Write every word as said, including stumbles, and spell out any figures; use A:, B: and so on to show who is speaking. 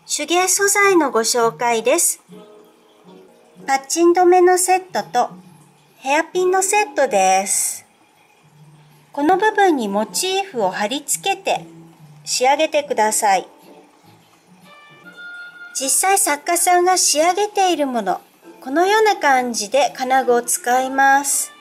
A: 手芸素材のご紹介です。パッチン止めのセットとヘアピンのセットです。この部分にモチーフを貼り付けて仕上げてください。実際作家さんが仕上げているもの、このような感じで金具を使います。